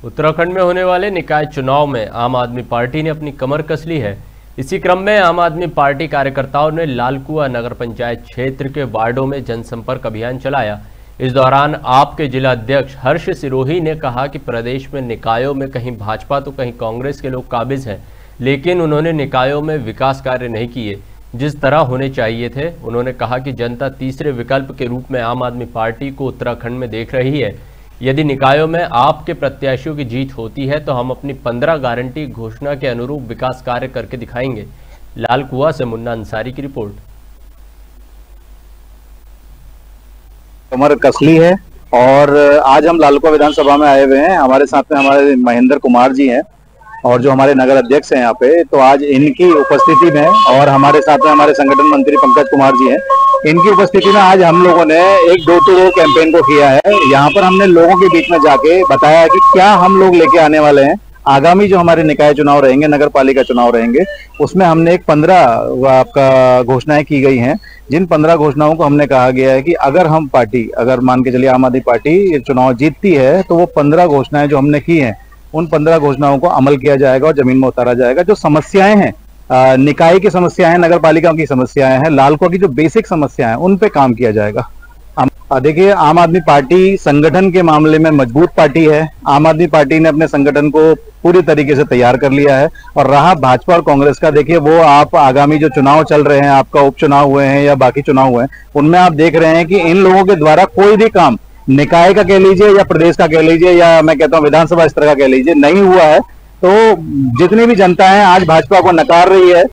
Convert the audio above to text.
उत्तराखंड में होने वाले निकाय चुनाव में आम आदमी पार्टी ने अपनी कमर कस ली है। इसी क्रम में आम आदमी पार्टी कार्यकर्ताओं ने लालकुआं नगर पंचायत क्षेत्र के वार्डों में जनसंपर्क अभियान चलाया। इस दौरान आप के जिला अध्यक्ष हर्ष सिरोही ने कहा कि प्रदेश में निकायों में कहीं भाजपा तो कहीं कांग्रेस के लोग काबिज हैं, लेकिन उन्होंने निकायों में विकास कार्य नहीं किए जिस तरह होने चाहिए थे। उन्होंने कहा कि जनता तीसरे विकल्प के रूप में आम आदमी पार्टी को उत्तराखंड में देख रही है। यदि निकायों में आपके प्रत्याशियों की जीत होती है तो हम अपनी 15 गारंटी घोषणा के अनुरूप विकास कार्य करके दिखाएंगे। लालकुआं से मुन्ना अंसारी की रिपोर्ट। कमर कसली है और आज हम लालकुआं विधानसभा में आए हुए हैं। हमारे साथ में हमारे महेंद्र कुमार जी हैं और जो हमारे नगर अध्यक्ष हैं यहाँ पे, तो आज इनकी उपस्थिति में और हमारे साथ में हमारे संगठन मंत्री पंकज कुमार जी हैं, इनकी उपस्थिति में आज हम लोगों ने एक डोर टू डोर कैंपेन को किया है। यहाँ पर हमने लोगों के बीच में जाके बताया कि क्या हम लोग लेके आने वाले हैं। आगामी जो हमारे निकाय चुनाव रहेंगे, नगर पालिका चुनाव रहेंगे, उसमें हमने एक 15 आपका घोषणाएं की गई हैं। जिन 15 घोषणाओं को हमने कहा गया है कि अगर हम पार्टी, अगर मान के चलिए आम आदमी पार्टी चुनाव जीतती है तो वो 15 घोषणाएं जो हमने की हैं, उन 15 घोषणाओं को अमल किया जाएगा और जमीन में उतारा जाएगा। जो समस्याएं हैं, निकाय की समस्याएं, नगर पालिका की समस्याएं हैं, लालकुआं की जो बेसिक समस्याएं हैं, उन पे काम किया जाएगा। देखिए, आम आदमी पार्टी संगठन के मामले में मजबूत पार्टी है। आम आदमी पार्टी ने अपने संगठन को पूरी तरीके से तैयार कर लिया है। और रहा भाजपा और कांग्रेस का, देखिए वो आप आगामी जो चुनाव चल रहे हैं, आपका उपचुनाव हुए हैं या बाकी चुनाव हुए हैं, उनमें आप देख रहे हैं कि इन लोगों के द्वारा कोई भी काम, निकाय का कह लीजिए या प्रदेश का कह लीजिए या मैं कहता हूं विधानसभा स्तर का कह लीजिए, नहीं हुआ है। तो जितनी भी जनता है आज भाजपा को नकार रही है।